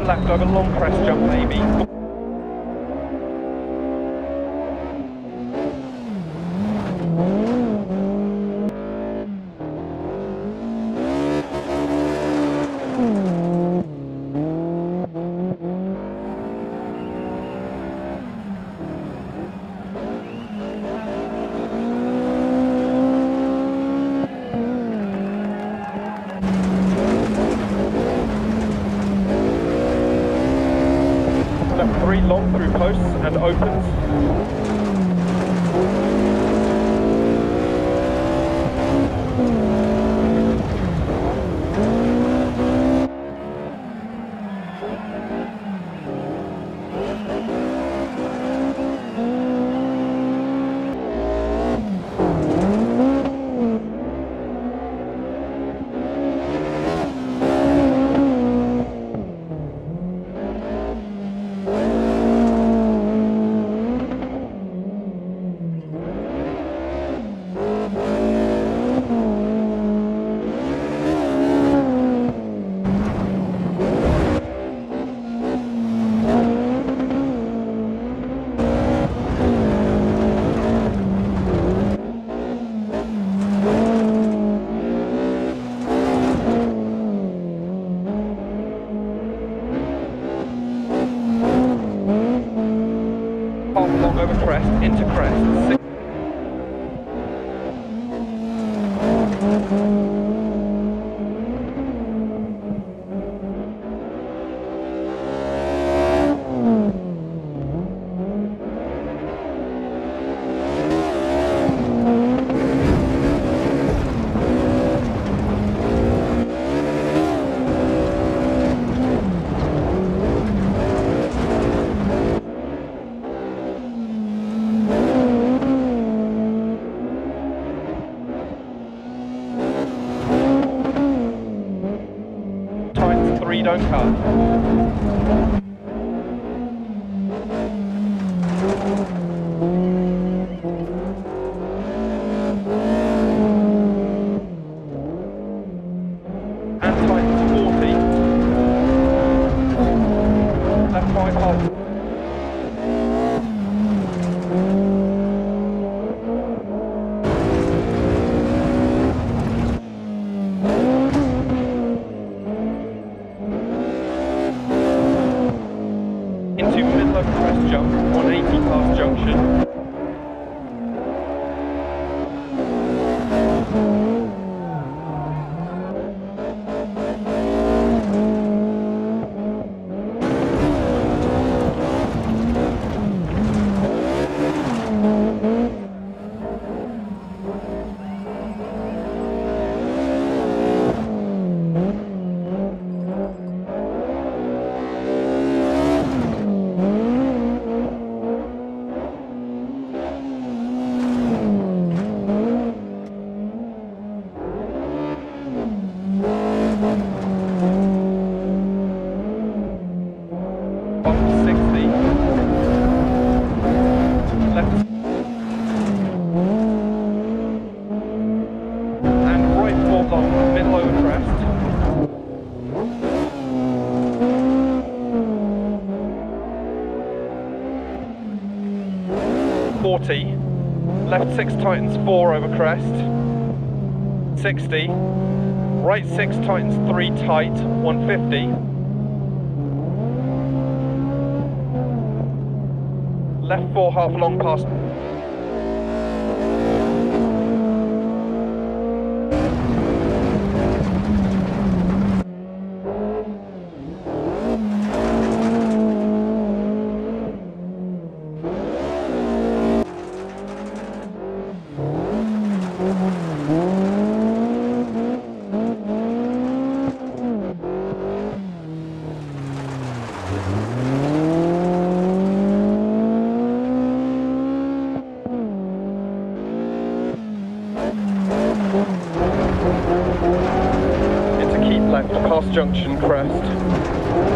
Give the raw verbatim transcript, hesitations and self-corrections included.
left over long crest jump maybe. Three long through posts and opens. Long over crest, into crest. Six. Three don't cut. And tightens forty. Left five hold. Into middle of crest jump, one eighty past junction. sixty. Left. And right four long, middle over crest. forty. Left six tightens four over crest. sixty. Right six tightens three tight, one fifty. Left four half long past. Into keep left past junction crest.